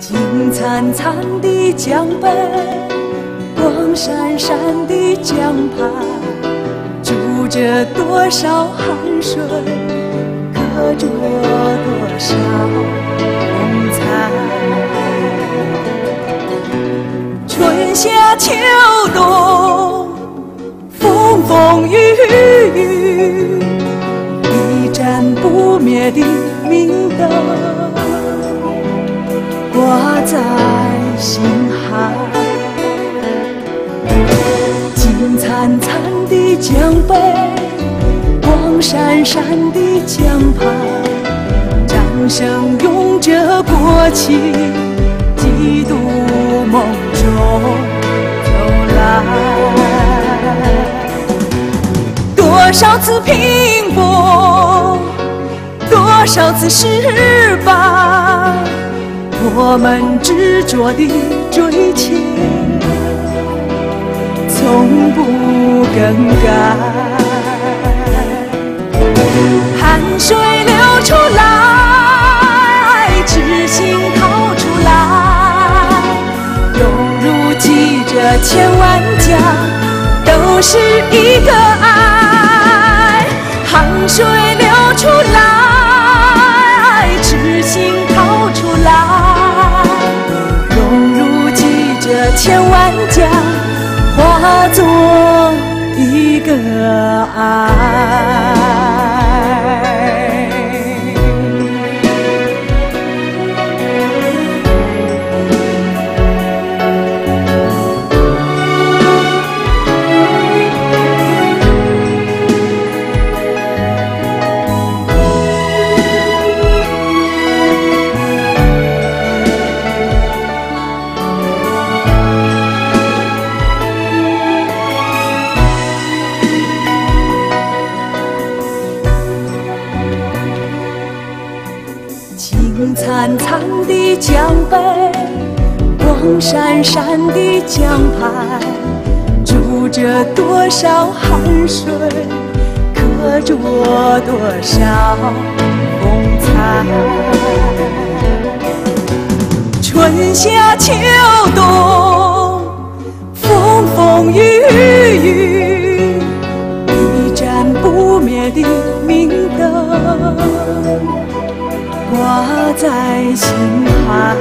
金灿灿的江北，光闪闪的江畔，住着多少汗水，刻着多少风采。春夏秋冬，风风雨雨，一盏不灭的明灯挂在心海。金灿灿的江北，光闪闪的江畔，掌声拥着国旗，几度梦中走来。多少次拼搏，多少次失败，我们执着地追求，从不更改。汗水流出来，痴心掏出来，融入记着千万家，都是一个爱。汗水流出来，痴心掏出来，融入记着千万家，化作一个爱。金灿灿的江北，光闪闪的江畔，住着多少汗水，刻着多少风采。春夏秋冬，风风雨雨，一盏不灭的明灯挂在心海。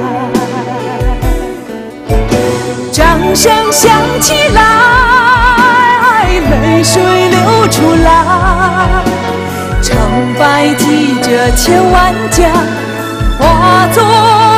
掌声响起来，泪水流出来，长白记着千万家，化作